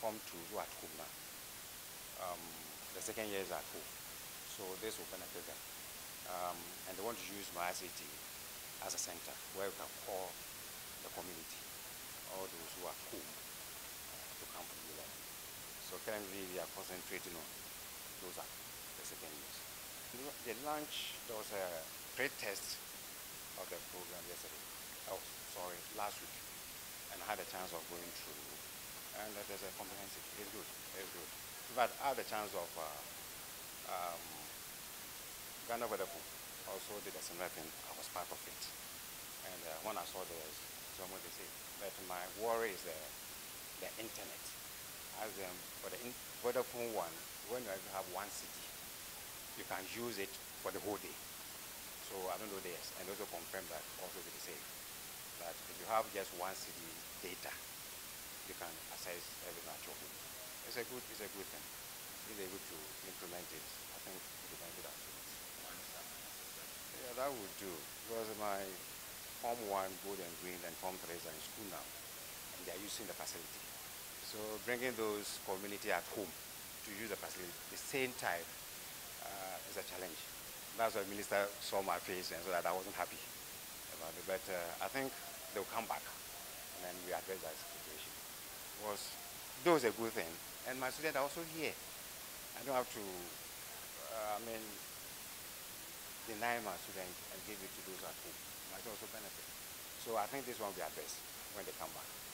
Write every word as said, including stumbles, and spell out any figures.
Form two who are at home now. Um, the second year is at home. So this will benefit them. Um, and they want to use my I C T as a center where we can call the community, all those who are at home, uh, to come for e-learning. So currently we are concentrating on those are the second years. The launch, there was a pre-test of the program yesterday. Oh, sorry, last week. And I had a chance of going through, and uh, there's a comprehensive. It's good, it's good. But I had a chance of uh, um, Ghana Weatherful also did a similar thing. I was part of it. And uh, when I saw this, someone they say, but my worry is the, the internet. As them for the in Vodafone one, when you have one city, you can use it for the whole day. So I don't know this, and also confirm that also with the same. That if you have just one city data, you can access everything at your home. It's a good, it's a good thing. If they're able to implement it, I think it will benefit our students. Yeah, that would do. Because my Form one, Gold and Green, and Form three are in school now, and they are using the facility. So bringing those community at home to use the facility at the same time uh, is a challenge. That's why the minister saw my face and so that I wasn't happy about it. But uh, I think they'll come back and then we address that situation. Was though it's a good thing, and my students are also here. I don't have to, uh, I mean, deny my students and give it to those at home. Might also benefit. So I think this one will be addressed when they come back.